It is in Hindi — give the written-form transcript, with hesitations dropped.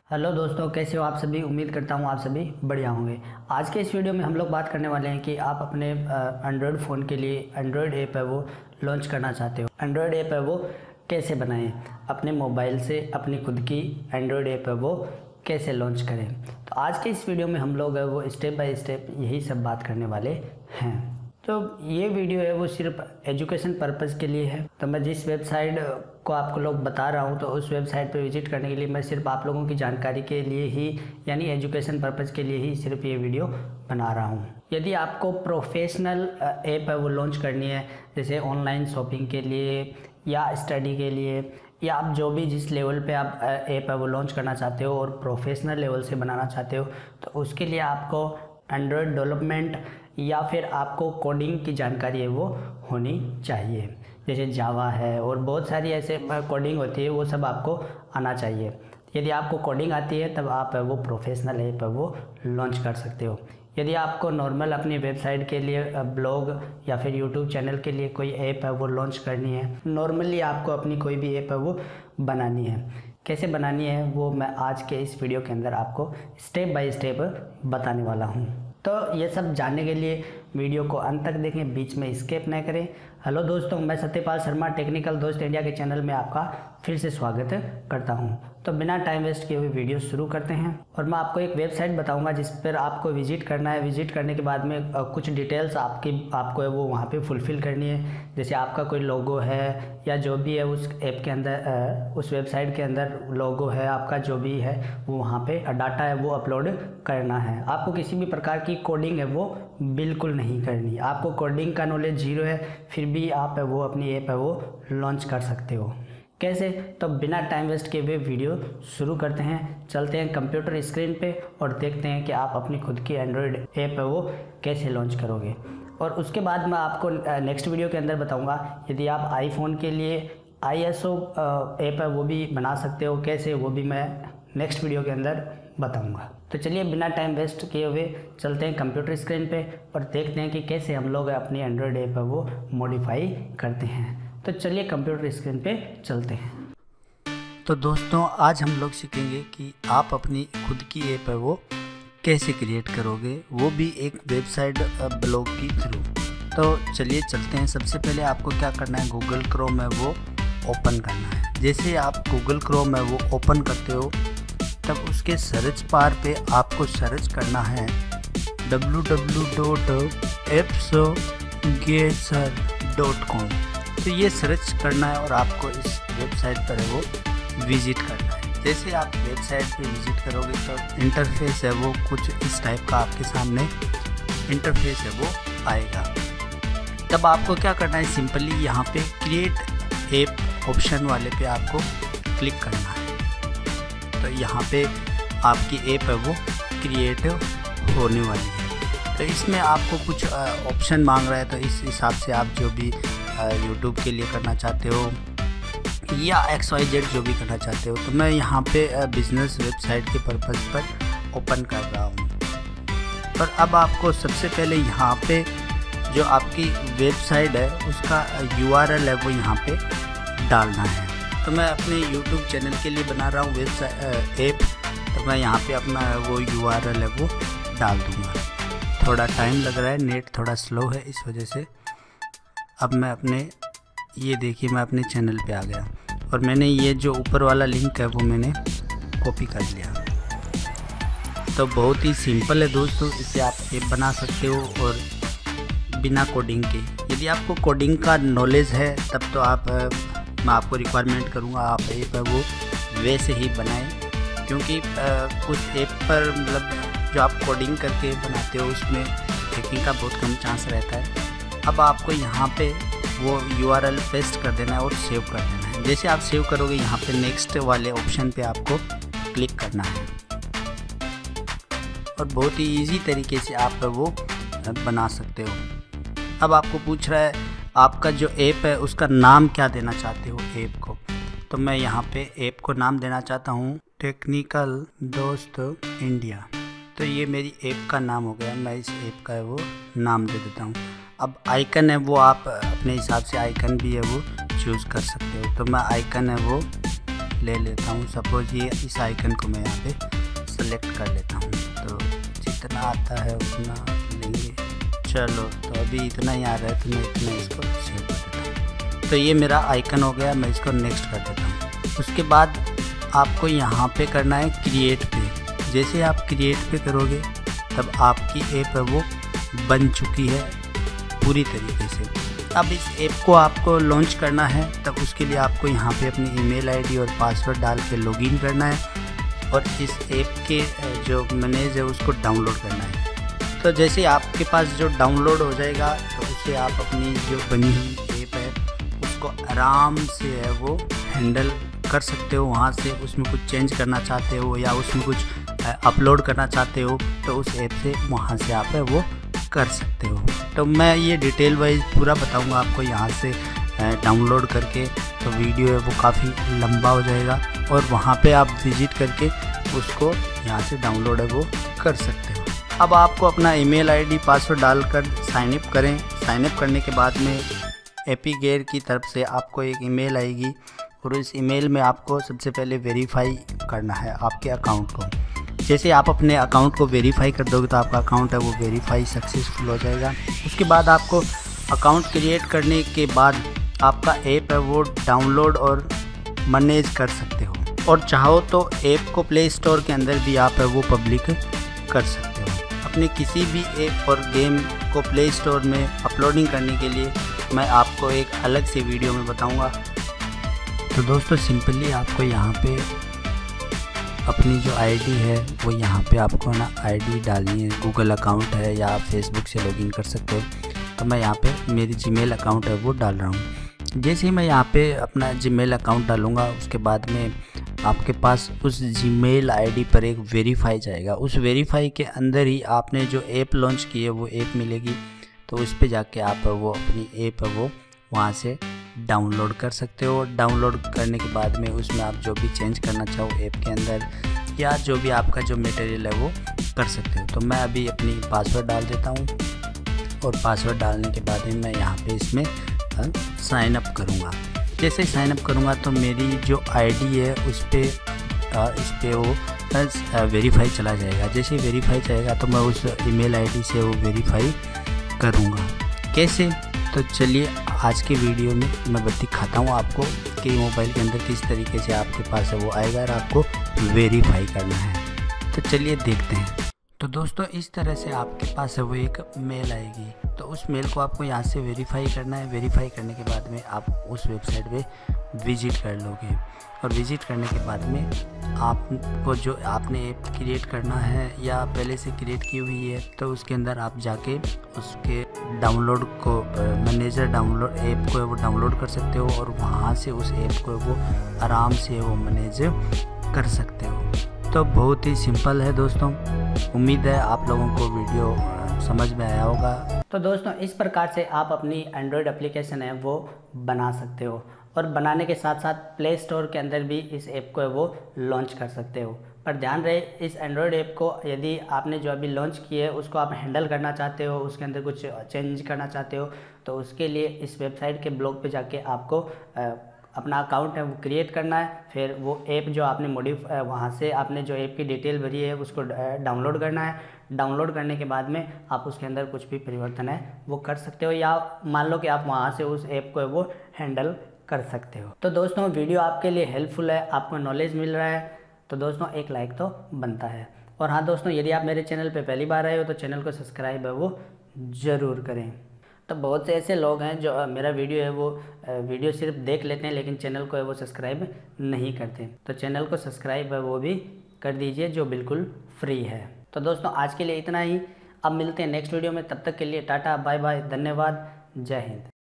हेलो दोस्तों, कैसे हो आप सभी। उम्मीद करता हूँ आप सभी बढ़िया होंगे। आज के इस वीडियो में हम लोग बात करने वाले हैं कि आप अपने एंड्रॉयड फ़ोन के लिए एंड्रॉयड ऐप है वो लॉन्च करना चाहते हो। एंड्रॉयड ऐप है वो कैसे बनाएं, अपने मोबाइल से अपनी खुद की एंड्रॉयड ऐप है वो कैसे लॉन्च करें। तो आज के इस वीडियो में हम लोग है वो स्टेप बाय स्टेप यही सब बात करने वाले हैं। तो ये वीडियो है वो सिर्फ एजुकेशन पर्पज़ के लिए है। तो मैं जिस वेबसाइट को आपको लोग बता रहा हूँ तो उस वेबसाइट पे विजिट करने के लिए मैं सिर्फ आप लोगों की जानकारी के लिए ही यानी एजुकेशन पर्पज़ के लिए ही सिर्फ ये वीडियो बना रहा हूँ। यदि आपको प्रोफेशनल ऐप है वो लॉन्च करनी है, जैसे ऑनलाइन शॉपिंग के लिए या स्टडी के लिए, या आप जो भी जिस लेवल पे आप ऐप है वो लॉन्च करना चाहते हो और प्रोफेशनल लेवल से बनाना चाहते हो, तो उसके लिए आपको एंड्रॉयड डेवलपमेंट या फिर आपको कोडिंग की जानकारी है वो होनी चाहिए। जैसे जावा है और बहुत सारी ऐसे कोडिंग होती है, वो सब आपको आना चाहिए। यदि आपको कोडिंग आती है तब आप वो प्रोफेशनल ऐप है वो लॉन्च कर सकते हो। यदि आपको नॉर्मल अपनी वेबसाइट के लिए ब्लॉग या फिर यूट्यूब चैनल के लिए कोई ऐप है वो लॉन्च करनी है, नॉर्मली आपको अपनी कोई भी ऐप है वो बनानी है, कैसे बनानी है वो मैं आज के इस वीडियो के अंदर आपको स्टेप बाय स्टेप बताने वाला हूँ। तो ये सब जानने के लिए वीडियो को अंत तक देखें, बीच में स्किप न करें। हेलो दोस्तों, मैं सत्यपाल शर्मा टेक्निकल दोस्त इंडिया के चैनल में आपका फिर से स्वागत करता हूं। तो बिना टाइम वेस्ट किए हुए वीडियो शुरू करते हैं और मैं आपको एक वेबसाइट बताऊंगा जिस पर आपको विजिट करना है। विजिट करने के बाद में कुछ डिटेल्स आपको है वो वहां पे फुलफ़िल करनी है। जैसे आपका कोई लोगो है या जो भी है उस ऐप के अंदर, उस वेबसाइट के अंदर लोगो है, आपका जो भी है वो वहाँ पे डाटा है वो अपलोड करना है। आपको किसी भी प्रकार की कोडिंग है वो बिल्कुल नहीं करनी। आपको कोडिंग का नॉलेज जीरो है, फिर भी आप है वो अपनी ऐप है वो लॉन्च कर सकते हो। कैसे? तो बिना टाइम वेस्ट किए हुए वीडियो शुरू करते हैं। चलते हैं कंप्यूटर स्क्रीन पे और देखते हैं कि आप अपनी खुद की एंड्रॉयड ऐप है वो कैसे लॉन्च करोगे। और उसके बाद मैं आपको नेक्स्ट वीडियो के अंदर बताऊंगा यदि आप आईफोन के लिए ISO ऐप है वो भी बना सकते हो, कैसे वो भी मैं नेक्स्ट वीडियो के अंदर बताऊंगा। तो चलिए बिना टाइम वेस्ट किए हुए चलते हैं कंप्यूटर स्क्रीन पे और देखते हैं कि कैसे हम लोग अपनी एंड्रॉयड ऐप है वो मॉडिफाई करते हैं। तो चलिए कंप्यूटर स्क्रीन पे चलते हैं। तो दोस्तों, आज हम लोग सीखेंगे कि आप अपनी खुद की ऐप है वो कैसे क्रिएट करोगे, वो भी एक वेबसाइट ब्लॉग के थ्रू। तो चलिए चलते हैं। सबसे पहले आपको क्या करना है, गूगल क्रोम है वो ओपन करना है। जैसे आप गूगल क्रोम है वो ओपन करते हो तब उसके सर्च बार पे आपको सर्च करना है www.appsgetter.com। तो ये सर्च करना है और आपको इस वेबसाइट पर वो विजिट करना है। जैसे आप वेबसाइट पे विजिट करोगे तो इंटरफेस है वो कुछ इस टाइप का आपके सामने इंटरफेस है वो आएगा। तब आपको क्या करना है, सिंपली यहाँ पे क्रिएट ऐप ऑप्शन वाले पे आपको क्लिक करना है। तो यहाँ पे आपकी ऐप है वो क्रिएट होने वाली है। तो इसमें आपको कुछ ऑप्शन मांग रहा है, तो इस हिसाब से आप जो भी यूट्यूब के लिए करना चाहते हो या XYZ जो भी करना चाहते हो, तो मैं यहाँ पे बिजनेस वेबसाइट के पर्पज़ पर ओपन कर रहा हूँ। और अब आपको सबसे पहले यहाँ पे जो आपकी वेबसाइट है उसका URL है वो यहाँ पे डालना है। तो मैं अपने YouTube चैनल के लिए बना रहा हूँ वेबसाइट ऐप, तो मैं यहाँ पे अपना वो URL है वो डाल दूँगा। थोड़ा टाइम लग रहा है, नेट थोड़ा स्लो है इस वजह से। अब मैं अपने ये देखिए मैं अपने चैनल पे आ गया और मैंने ये जो ऊपर वाला लिंक है वो मैंने कॉपी कर लिया। तो बहुत ही सिंपल है दोस्तों, इससे आप ऐप बना सकते हो और बिना कोडिंग के। यदि आपको कोडिंग का नॉलेज है तब तो मैं आपको रिक्वायरमेंट करूँगा आप ऐप है वो वैसे ही बनाएं, क्योंकि उस ऐप पर मतलब जो आप कोडिंग करके बनाते हो उसमें हैकिंग का बहुत कम चांस रहता है। अब आपको यहाँ पे वो URL पेस्ट कर देना है और सेव कर देना है। जैसे आप सेव करोगे यहाँ पे नेक्स्ट वाले ऑप्शन पे आपको क्लिक करना है और बहुत ही इजी तरीके से आप वो बना सकते हो। अब आपको पूछ रहा है आपका जो ऐप है उसका नाम क्या देना चाहते हो ऐप को। तो मैं यहाँ पे ऐप को नाम देना चाहता हूँ टेक्निकल दोस्त इंडिया। तो ये मेरी ऐप का नाम हो गया, मैं इस ऐप का है वो नाम दे देता हूँ। अब आइकन है वो आप अपने हिसाब से आइकन भी है वो चूज़ कर सकते हो। तो मैं आइकन है वो ले लेता हूँ। सपोज ये इस आइकन को मैं यहाँ पे सेलेक्ट कर लेता हूँ, तो जितना आता है उतना लेंगे। चलो तो अभी इतना ही आ रहा है तो मैं इतना इसको सेव कर देता हूँ। तो ये मेरा आइकन हो गया, मैं इसको नेक्स्ट कर देता हूँ। उसके बाद आपको यहाँ पे करना है क्रिएट पे। जैसे आप क्रिएट पे करोगे तब आपकी ऐप है वो बन चुकी है पूरी तरीके से। अब इस ऐप को आपको लॉन्च करना है, तब उसके लिए आपको यहाँ पे अपनी ईमेल आईडी और पासवर्ड डाल के लॉगिन करना है और इस ऐप के जो मैनेज है उसको डाउनलोड करना है। तो जैसे आपके पास जो डाउनलोड हो जाएगा तो उससे आप अपनी जो बनी हुई ऐप है उसको आराम से है वो हैंडल कर सकते हो। वहाँ से उसमें कुछ चेंज करना चाहते हो या उसमें कुछ अपलोड करना चाहते हो तो उस ऐप से वहाँ से आप है वो कर सकते हो। तो मैं ये डिटेल वाइज पूरा बताऊंगा आपको यहाँ से डाउनलोड करके, तो वीडियो है वो काफ़ी लंबा हो जाएगा और वहाँ पे आप विजिट करके उसको यहाँ से डाउनलोड है वो कर सकते हो। अब आपको अपना ईमेल आईडी पासवर्ड डालकर साइन अप करें। साइन अप करने के बाद में एपी गेयर की तरफ से आपको एक ईमेल आएगी और इस ईमेल में आपको सबसे पहले वेरीफाई करना है आपके अकाउंट को। जैसे आप अपने अकाउंट को वेरीफाई कर दोगे तो आपका अकाउंट है वो वेरीफाई सक्सेसफुल हो जाएगा। उसके बाद आपको अकाउंट क्रिएट करने के बाद आपका ऐप है वो डाउनलोड और मैनेज कर सकते हो और चाहो तो ऐप को प्ले स्टोर के अंदर भी आप है वो पब्लिक कर सकते हो। अपने किसी भी ऐप और गेम को प्ले स्टोर में अपलोडिंग करने के लिए मैं आपको एक अलग से वीडियो में बताऊँगा। तो दोस्तों सिंपली आपको यहाँ पे अपनी जो आईडी है वो यहाँ पे आपको ना आईडी डालनी है। गूगल अकाउंट है या आप फेसबुक से लॉगिन कर सकते हो। तो मैं यहाँ पे मेरी जीमेल अकाउंट है वो डाल रहा हूँ। जैसे ही मैं यहाँ पे अपना जीमेल अकाउंट डालूँगा उसके बाद में आपके पास उस जीमेल आईडी पर एक वेरीफाई जाएगा। उस वेरीफाई के अंदर ही आपने जो ऐप लॉन्च की है वो ऐप मिलेगी। तो उस पर जाके आप वो अपनी ऐप है वो वहाँ से डाउनलोड कर सकते हो। डाउनलोड करने के बाद में उसमें आप जो भी चेंज करना चाहो ऐप के अंदर या जो भी आपका जो मटेरियल है वो कर सकते हो। तो मैं अभी अपनी पासवर्ड डाल देता हूँ और पासवर्ड डालने के बाद में मैं यहाँ पे इसमें साइन अप करूँगा। जैसे साइन अप करूँगा तो मेरी जो आईडी है उस पर वो वेरीफाई चला जाएगा। जैसे वेरीफाई जाएगा तो मैं उस ईमेल आईडी से वो वेरीफाई करूँगा। कैसे? तो चलिए आज के वीडियो में मैं दिखाता हूँ आपको कि मोबाइल के अंदर किस तरीके से आपके पास है वो आएगा और आपको वेरीफाई करना है। तो चलिए देखते हैं। तो दोस्तों इस तरह से आपके पास है वो एक मेल आएगी। तो उस मेल को आपको यहाँ से वेरीफाई करना है। वेरीफाई करने के बाद में आप उस वेबसाइट पे विजिट कर लोगे और विजिट करने के बाद में आपको जो आपने ऐप क्रिएट करना है या पहले से क्रिएट की हुई है तो उसके अंदर आप जाके उसके डाउनलोड को मैनेजर डाउनलोड ऐप को वो डाउनलोड कर सकते हो और वहाँ से उस ऐप को वो आराम से वो मैनेज कर सकते हो। तो बहुत ही सिंपल है दोस्तों। उम्मीद है आप लोगों को वीडियो समझ में आया होगा। तो दोस्तों इस प्रकार से आप अपनी एंड्रॉयड एप्लीकेशन है वो बना सकते हो और बनाने के साथ साथ प्ले स्टोर के अंदर भी इस ऐप को है वो लॉन्च कर सकते हो। पर ध्यान रहे इस एंड्रॉयड ऐप को यदि आपने जो अभी लॉन्च की है उसको आप हैंडल करना चाहते हो, उसके अंदर कुछ चेंज करना चाहते हो तो उसके लिए इस वेबसाइट के ब्लॉग पे जाके आपको अपना अकाउंट है वो क्रिएट करना है। फिर वो ऐप जो आपने वहाँ से आपने जो ऐप की डिटेल भरी है उसको डाउनलोड करना है। डाउनलोड करने के बाद में आप उसके अंदर कुछ भी परिवर्तन है वो कर सकते हो या मान लो कि आप वहाँ से उस ऐप को है वो हैंडल कर सकते हो। तो दोस्तों वीडियो आपके लिए हेल्पफुल है, आपको नॉलेज मिल रहा है तो दोस्तों एक लाइक तो बनता है। और हाँ दोस्तों यदि आप मेरे चैनल पे पहली बार आए हो तो चैनल को सब्सक्राइब है वो ज़रूर करें। तो बहुत से ऐसे लोग हैं जो मेरा वीडियो है वो वीडियो सिर्फ देख लेते हैं लेकिन चैनल को है वो सब्सक्राइब नहीं करते। तो चैनल को सब्सक्राइब है वो भी कर दीजिए जो बिल्कुल फ्री है। तो दोस्तों आज के लिए इतना ही। अब मिलते हैं नेक्स्ट वीडियो में, तब तक के लिए टाटा बाय बाय, धन्यवाद, जय हिंद।